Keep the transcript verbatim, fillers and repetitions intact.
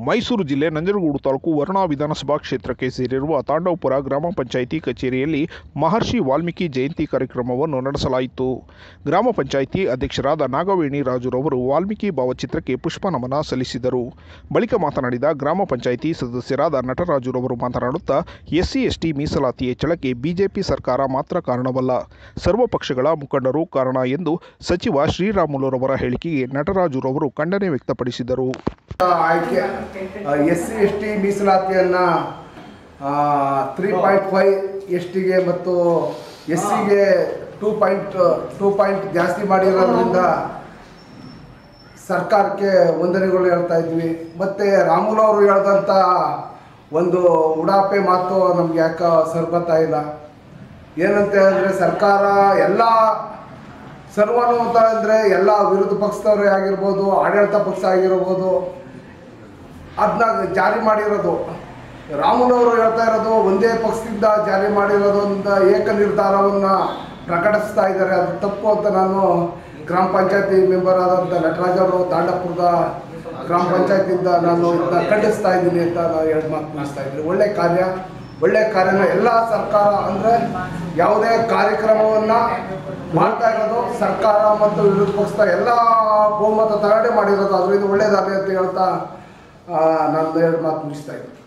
ಮೈಸೂರು ಜಿಲ್ಲೆ ನಂಜನಗೂಡು ತಾಲೂಕು ವರುಣಾ ವಿಧಾನಸಭಾ ಕ್ಷೇತ್ರಕ್ಕೆ ಸೇರಿರುವ ತಾಂಡವಪುರ ಗ್ರಾಮ ಪಂಚಾಯಿತಿ ಕಚೇರಿಯಲ್ಲಿ ಮಹರ್ಷಿ ವಾಲ್ಮೀಕಿ ಜಯಂತಿ ಕಾರ್ಯಕ್ರಮವನ್ನು ನಡೆಸಲಾಯಿತು. ಗ್ರಾಮ ಪಂಚಾಯಿತಿ ಅಧ್ಯಕ್ಷರಾದ ನಾಗವೇಣಿ ರಾಜುರವರು ವಾಲ್ಮೀಕಿ ಭಾವಚಿತ್ರಕ್ಕೆ ಪುಷ್ಪ ನಮನ ಸಲ್ಲಿಸಿದರು. ಬಳಿಕ ಮಾತನಾಡಿದ ಗ್ರಾಮ ಪಂಚಾಯಿತಿ ಸದಸ್ಯರಾದ ನಟರಾಜುರವರು ಮಾತನಾಡುತ್ತಾ, ಎಸ್ಸಿ ಎಸ್ಟಿ ಮೀಸಲಾತಿ ಹೆಚ್ಚಳಕ್ಕೆ ಬಿಜೆಪಿ ಸರ್ಕಾರ ಮಾತ್ರ ಕಾರಣವಲ್ಲ, ಸರ್ವ ಪಕ್ಷಗಳ ಮುಖಂಡರು ಕಾರಣ ಎಂದು ಸಚಿವ ಶ್ರೀರಾಮುಲುರವರ ಹೇಳಿಕೆಗೆ ನಟರಾಜುರವರು ಖಂಡನೆ ವ್ಯಕ್ತಪಡಿಸಿದರು. ಆಯ್ಕೆ ಎಸ್ ಸಿ ಎಸ್ ಟಿ ಮೀಸಲಾತಿಯನ್ನು ತ್ರೀ ಪಾಯಿಂಟ್ ಫೈವ್ ಎಸ್ ಟಿಗೆ ಮತ್ತು ಎಸ್ ಸಿಗೆ ಟೂ ಪಾಯಿಂಟ್ ಟೂ ಪಾಯಿಂಟ್ ಜಾಸ್ತಿ ಮಾಡಿರೋದ್ರಿಂದ ಸರ್ಕಾರಕ್ಕೆ ವಂದನೆಗಳು ಹೇಳ್ತಾ ಇದ್ವಿ. ಮತ್ತು ರಾಮುಲು ಅವರು ಹೇಳಿದಂಥ ಒಂದು ಉಡಾಪೆ ಮಾತು ನಮ್ಗೆ ಯಾಕೆ ಸರ್ಬತ್ತಾ ಇಲ್ಲ. ಏನಂತ ಹೇಳಿದ್ರೆ ಸರ್ಕಾರ ಎಲ್ಲ ಸರ್ವನು ಅಂತ ಅಂದರೆ ಎಲ್ಲ ವಿರೋಧ ಪಕ್ಷದವರೇ ಆಗಿರ್ಬೋದು, ಆಡಳಿತ ಪಕ್ಷ ಆಗಿರ್ಬೋದು, ಅದನ್ನ ಜಾರಿ ಮಾಡಿರೋದು. ರಾಮುಲು ಅವರು ಹೇಳ್ತಾ ಇರೋದು ಒಂದೇ ಪಕ್ಷದಿಂದ ಜಾರಿ ಮಾಡಿರೋದೊಂದು ಏಕ ನಿರ್ಧಾರವನ್ನು ಪ್ರಕಟಿಸ್ತಾ ಇದ್ದಾರೆ. ಅದು ತಪ್ಪು ಅಂತ ನಾನು ಗ್ರಾಮ ಪಂಚಾಯತಿ ಮೆಂಬರ್ ಆದಂಥ ನಟರಾಜ್ ಅವರು ತಾಂಡವಪುರದ ಗ್ರಾಮ ಪಂಚಾಯತಿಯಿಂದ ನಾನು ಇದನ್ನ ಖಂಡಿಸ್ತಾ ಇದ್ದೀನಿ ಅಂತ ನಾನು ಎರಡು ಮಾತು ಮುಗಿಸ್ತಾ ಇದ್ದೀನಿ. ಒಳ್ಳೆ ಕಾರ್ಯ ಒಳ್ಳೆ ಕಾರ್ಯನ ಎಲ್ಲ ಸರ್ಕಾರ ಅಂದರೆ ಯಾವುದೇ ಕಾರ್ಯಕ್ರಮವನ್ನು ಮಾಡ್ತಾ ಇರೋದು ಸರ್ಕಾರ ಮತ್ತು ವಿರೋಧ ಪಕ್ಷದ ಎಲ್ಲ ಬಹುಮತ ತರಡೆ ಮಾಡಿರೋದು, ಅದರಿಂದ ಒಳ್ಳೆಯದಾಗಲಿ ಅಂತ ಹೇಳ್ತಾ ನಾನು ಎರಡು ಮಾತು ಮುಗಿಸ್ತಾ ಇದ್ದೀನಿ.